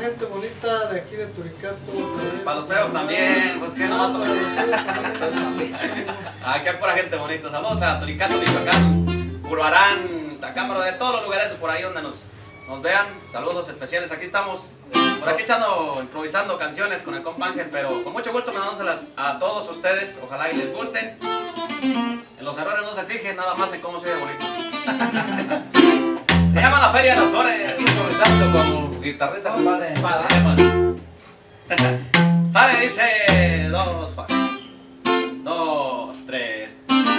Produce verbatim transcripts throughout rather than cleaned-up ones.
gente bonita de aquí de Turicato. También. Para los feos también, pues que no. No, para los feos también. Aquí hay pura gente bonita. Saludos a Turicato, Michoacán, Uruarán, Tacámbaro, de todos los lugares de por ahí donde nos, nos vean. Saludos especiales. Aquí estamos, por aquí echando, improvisando canciones con el compa Ángel, pero con mucho gusto mandándoselas a todos ustedes. Ojalá y les gusten. En los errores no se fijen, nada más en cómo se oye bonito. Se llama La Feria de las Flores. Aquí improvisando como guitarrista, compadre. Sale, dice dos, fa, dos, tres.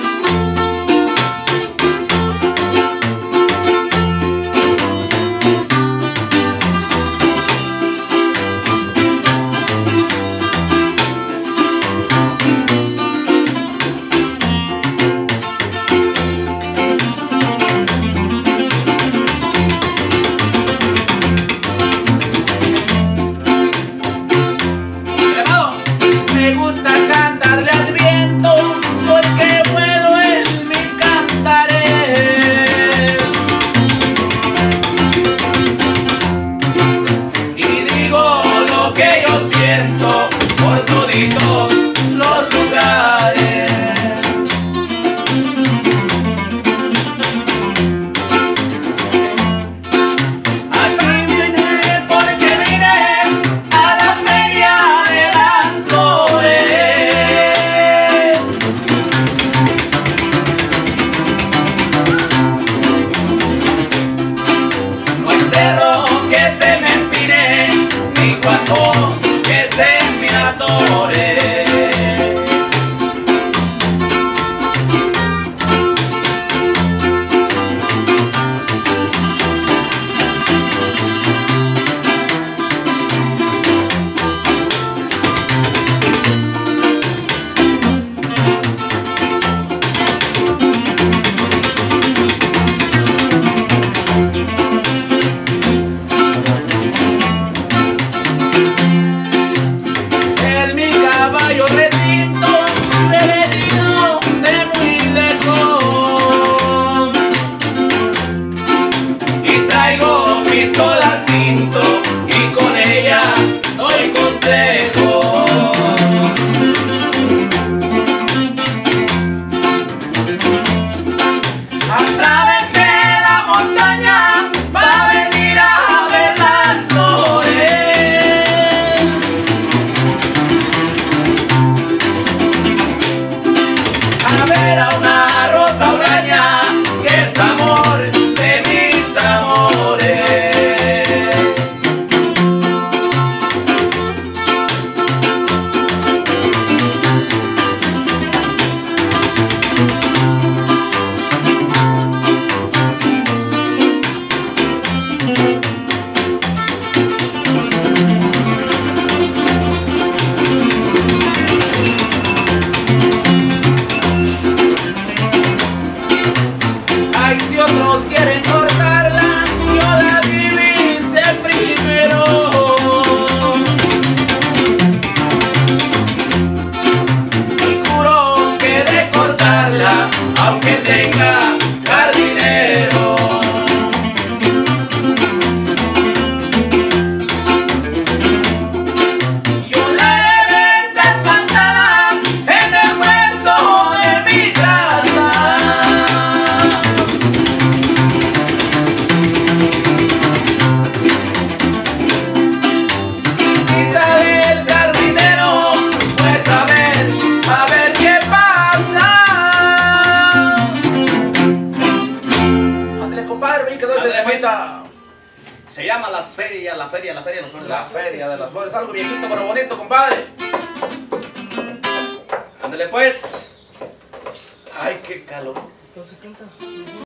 Me gusta cantarle al viento porque puedo en mis cantares. Y digo lo que yo siento por toditos los lugares. Aquí vine porque vine a la feria de las flores. No hay cerro que se me empine, ni cuajo que se me atore. En mi caballo retinto he venido de muy lejos y traigo pistola al cinto y con ella doy consejo. Atravesé la montaña para venir a ver las flores. A ver a una rosa huraña que es amor de mis amores. Ay, si otros quieren cortarla, yo la divisé primero. Y juro que de cortarla, aunque tenga jardinero. Yo la he de ver espantada en el huerto de mi casa. Si sale el jardinero, pues a ver, a ver qué pasa. Ándale, compadre, ven que doy ese Ándale, pues. temita. Se llama Las Ferias, La Feria, La Feria de las Flores. La feria de las flores, algo viejito pero bonito, compadre. Ándale pues. Ay, qué calor. Entonces canta.